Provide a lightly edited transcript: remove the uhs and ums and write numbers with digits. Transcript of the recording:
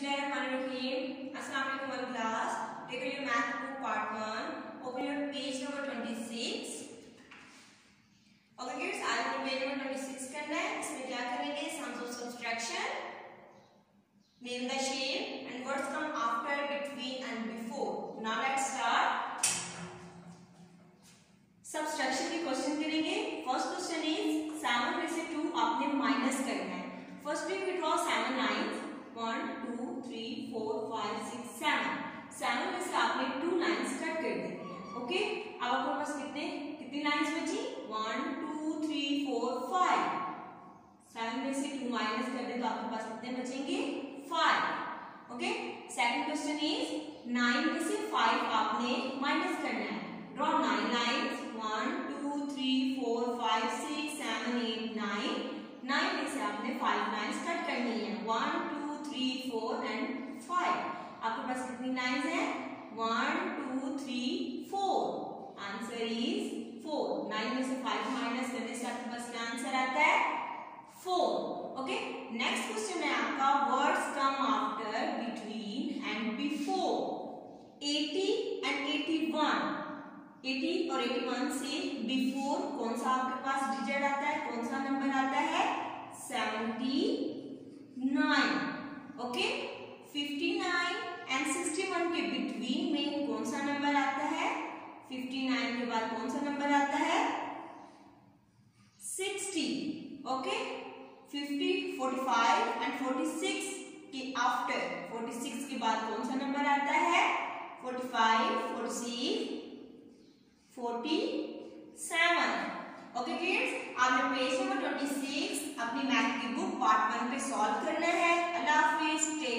Bismillahirrahmanirrahim. Assalamu alaikum all class. Take your math book part 1. Open your page number 26. Okay kids, आज हम page number 26 करना है. इसमें क्या करेंगे? Sums of subtraction. Name the shape and words come after, between and before. Now let's start. Subtraction के question करेंगे. First question is 7 में से 2 आपने माइनस करना है. Firstly we draw 7 lines. 1 2 3 4 5 6 7. 7 में से आपने 2 लाइंस कट कर देनी है. ओके, अब आपके पास कितनी लाइंस बची? 1 2 3 4 5. 7 में से 2 माइनस कर दे तो आपके पास कितने बचेंगे? 5. ओके, सेकंड क्वेश्चन इज 9 में से 5 आपने माइनस करना है. Draw 9 lines. 1 2 3 4 5 6 7 8 9. 9 में से आपने 5 लाइंस कट करनी है. 1 2 3 4 एंड 5. आपके पास कितनी लाइंस हैं? 1 2 3 4. Answer is 4. 9 में से 5 माइनस करने से आपके पास क्या आंसर आता है? 4. ओके, नेक्स्ट क्वेश्चन है आपका words come after, between and before. 80 and 81. 80 और 81 से बिफोर कौन सा आपके पास डिजिट आता है? कौन सा नंबर आता है? 79. ओके, 59 एंड 61 के बिटवीन में कौन सा नंबर आता है? 59 के बाद कौन सा नंबर आता है? 60. ओके, 50 45 एंड 46 के आफ्टर 46 के बाद कौन सा नंबर आता है? 45 46 47. ओके किड्स, आपने पेज नंबर 26 अपनी मैथ की बुक पार्ट 1 पे सॉल्व करना है. अल्लाह हाफिज.